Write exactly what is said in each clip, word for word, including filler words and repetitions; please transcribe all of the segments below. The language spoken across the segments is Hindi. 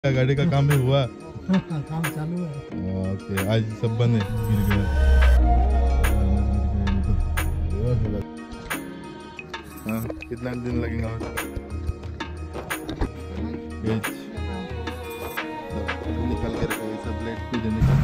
गाड़ी का काम भी हुआ। काम चालू है। ओके, आज सब बंद है, गिर गया। हाँ, कितना दिन लगेगा और सब निकल के रखा है, सब लेट भी देने का।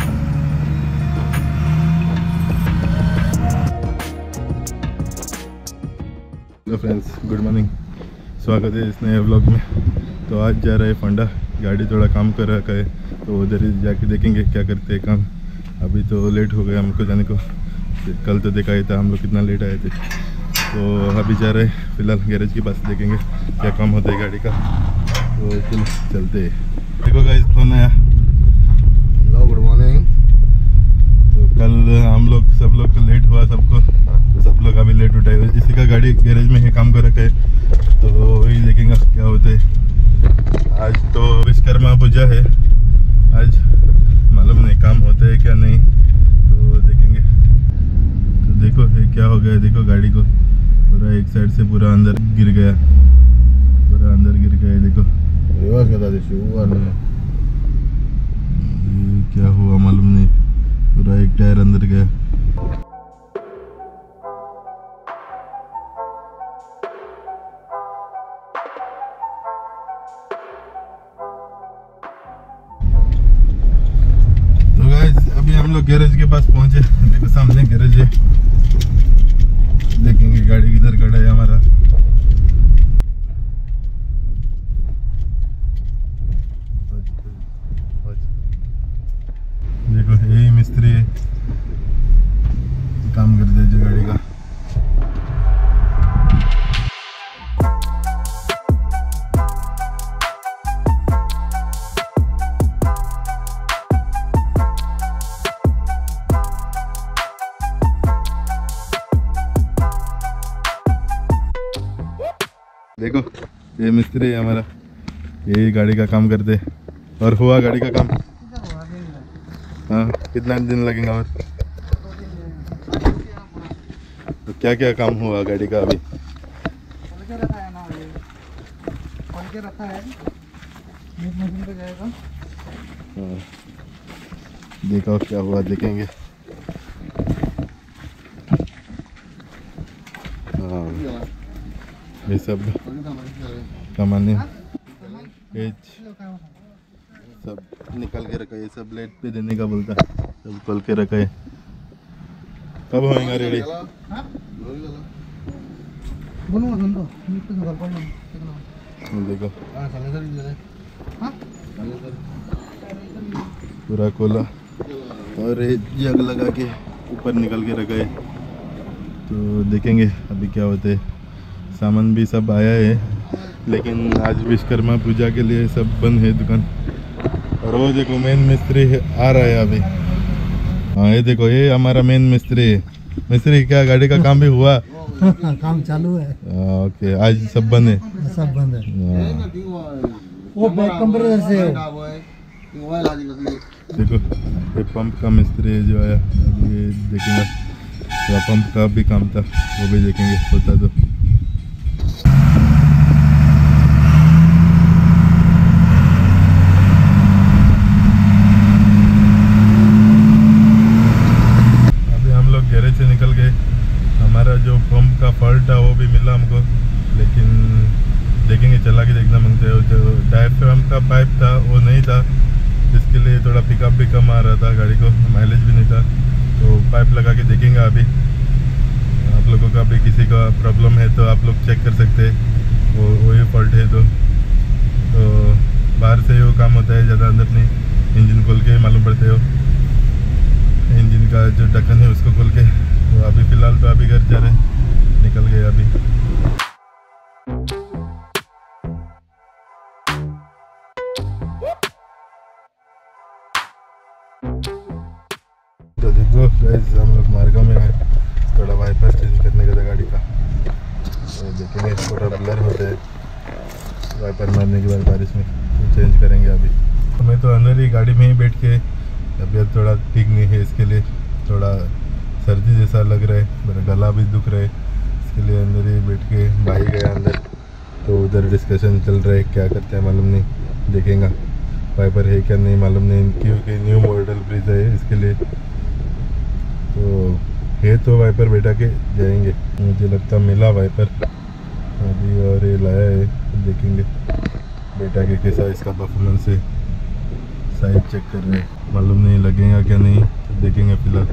हेलो फ्रेंड्स, गुड मॉर्निंग, स्वागत है इस नए व्लॉग में। तो आज जा रहे हैं फंडा, गाड़ी थोड़ा काम कर रखा है तो उधर ही जाके देखेंगे क्या करते हैं काम। अभी तो लेट हो गया हमको जाने को, कल तो देखा ही था हम लोग कितना लेट आए थे। तो अभी जा रहे हैं फिलहाल गैरेज के पास, देखेंगे क्या काम होता है गाड़ी का। तो चलो चलते हैं। देखो गाइस, फोन आया। Hello, good morning. तो कल हम लोग सब लोग लेट हुआ सबको, तो सब लोग अभी लेट उठाए। इसी का गाड़ी गैरेज में है, काम कर रखा है, तो वही देखेंगे क्या होता है। आज तो विश्वकर्मा पूजा है, आज मालूम नहीं काम होता है क्या नहीं, तो देखेंगे। तो देखो ये क्या हो गया, देखो गाड़ी को पूरा एक साइड से पूरा अंदर गिर गया, पूरा अंदर गिर गया। देखो क्या हुआ मालूम नहीं, पूरा एक टायर अंदर गया। अभी हम लोग गैरेज के पास पहुंचे, देखो सामने गैरेज है, देखेंगे गाड़ी किधर खड़ा है हमारा। देखो यही मिस्त्री है, काम करते हैं जो गाड़ी का। देखो ये मिस्त्री है हमारा, यही गाड़ी का काम करते हैं। और हुआ गाड़ी का काम? हाँ, कितना दिन लगेगा और? तो क्या क्या काम हुआ गाड़ी का अभी? हाँ, देखो क्या हुआ, देखेंगे। हाँ, ये सब कमाने सब निकल के रखा है, सब लेट पे देने का बोलता है, सब खोल के रखा है। कब होएगा रेडी? देखो पूरा खोला और जग लगा के ऊपर निकल के रखा है, तो देखेंगे अभी क्या होते है। सामान भी सब आया है, लेकिन आज विश्वकर्मा पूजा के लिए सब बंद है दुकान। और वो देखो मेन मिस्त्री आ रहा है अभी। हाँ, ये देखो ये हमारा मेन मिस्त्री है। मिस्त्री, क्या गाड़ी का काम भी हुआ? काम चालू है। आ, ओके, आज सब बंद है, सब बंद है। वो बैक कंप्रेसर से देखो ये पंप का मिस्त्री है जो आया, अभी ये देखेंगे। तो पंप का भी काम था, वो भी देखेंगे होता तो। गैरेज से निकल गए, हमारा जो पंप का फॉल्ट था वो भी मिला हमको, लेकिन देखेंगे चला के देखना मांगते हो। जो डायफ्राम का पाइप था वो नहीं था, जिसके लिए थोड़ा पिकअप भी कम आ रहा था गाड़ी को, माइलेज भी नहीं था। तो पाइप लगा के देखेंगे अभी। आप लोगों का भी किसी का प्रॉब्लम है तो आप लोग चेक कर सकते हैं, वो वही फॉल्ट है तो तो बाहर से वो काम होता है, ज़्यादा अंदर नहीं। इंजन खोल के मालूम पड़ते हो, इंजन का जो ढक्कन है उसको खोल के। तो अभी फ़िलहाल तो अभी घर जा रहे हैं, निकल गए अभी। तो देखो गाइस, हम लोग मार्गा में आए, थोड़ा वाइपर चेंज करने का था गाड़ी का। तो देखेंगे थोड़ा ब्लर होता है वाइपर मारने के बाद बारिश में, तो चेंज करेंगे अभी। मैं तो अंदर ही गाड़ी में ही बैठ के, तबीयत थोड़ा ठीक नहीं है, इसके लिए थोड़ा सर्दी जैसा लग रहा है, मेरा गला भी दुख रहा है, इसके लिए अंदर ही बैठ के। भाई गया अंदर, तो उधर डिस्कशन चल रहा है, क्या करते हैं मालूम नहीं, देखेंगे। वाइपर है क्या नहीं मालूम नहीं, क्योंकि न्यू मॉडल ब्रिज है इसके लिए। तो है तो वाइपर बैठा के जाएंगे, मुझे लगता मिला वाइपर अभी, और ये लाया है, देखेंगे बैठा के कैसा इसका परफॉर्मेंस है। साइड चेक कर रहे हैं, मालूम नहीं लगेगा क्या नहीं, तो देखेंगे फिलहाल।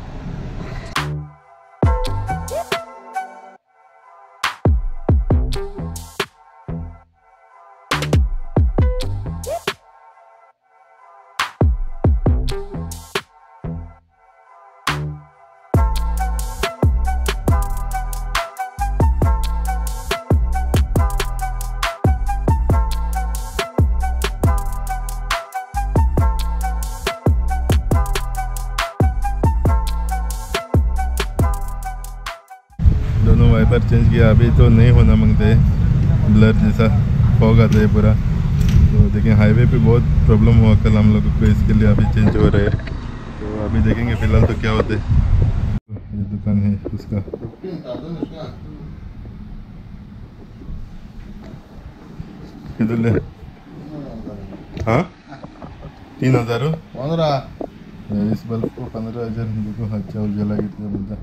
दोनों वाइपर चेंज किया, अभी तो नहीं होना मांगते, ब्लर जैसा फॉग आता है पूरा। तो देखिए हाईवे पे बहुत प्रॉब्लम हुआ कल हम लोगों को, इसके लिए अभी चेंज हो रहे हैं। तो अभी देखेंगे फिलहाल तो क्या होते है। ये दुकान है उसका, किधर ले? हाँ तीन हजार हो पंद्रह इस बल्ब को, पंद्रह हजार देखो अच्छा उजाला कितना बनता।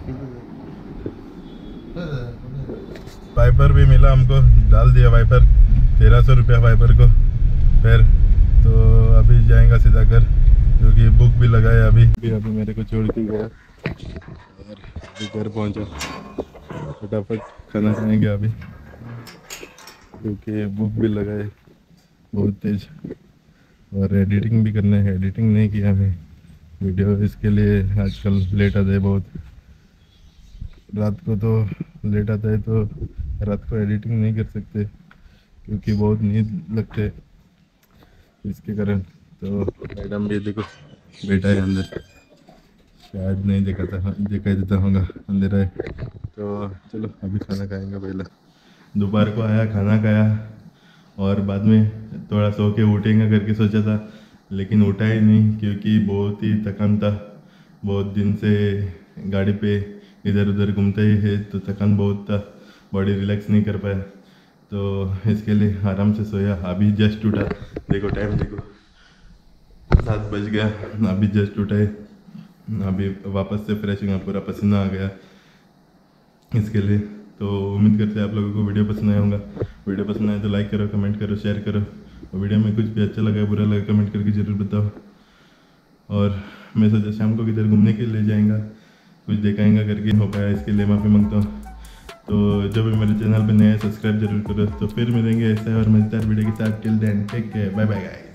वाइपर भी मिला हमको, डाल दिया वाइपर, तेरह सौ रुपया वाइपर को फिर। तो अभी जाएंगे सीधा घर, क्योंकि बुक भी लगाया अभी भी अभी मेरे को छोड़ के गया, और अभी घर पहुंचा, फटाफट खाना खाएंगे अभी, क्योंकि बुक भी लगाए बहुत तेज, और एडिटिंग भी करना है। एडिटिंग नहीं किया मैं वीडियो, इसके लिए आजकल लेट आता है बहुत, रात को तो लेट आता है, तो रात को एडिटिंग नहीं कर सकते क्योंकि बहुत नींद लगते है इसके कारण। तो मैडम भी देखो बैठा है अंदर, शायद नहीं देखा था, दिखाई देता होगा अंधेरा है। तो चलो अभी खाना खाएंगे। पहले दोपहर को आया, खाना खाया, और बाद में थोड़ा सो के उठेंगे करके सोचा था, लेकिन उठा ही नहीं क्योंकि बहुत ही थकान था। बहुत दिन से गाड़ी पे इधर उधर घूमते ही है, तो थकान बहुत था, बॉडी रिलैक्स नहीं कर पाया, तो इसके लिए आराम से सोया। अभी जस्ट उठा, देखो टाइम देखो सात बज गया, अभी जस्ट उठा है। अभी वापस से फ्रेश हुआ, पूरा पसीना आ गया इसके लिए। तो उम्मीद करते हैं आप लोगों को वीडियो पसंद आया होगा। वीडियो पसंद आए तो लाइक करो, कमेंट करो, शेयर करो, और वीडियो में कुछ भी अच्छा लगा बुरा लगा कमेंट करके ज़रूर बताओ। और मैं सोचा शाम को किधर घूमने के लिए जाएंगा, कुछ दिखाएंगा करके, हो पाया इसके लिए माफ़ी मांगता हूँ। तो जो भी मेरे चैनल पर नया है सब्सक्राइब जरूर करो। तो फिर मिलेंगे ऐसे और मज़ेदार वीडियो के साथ, till then take care, bye bye guys.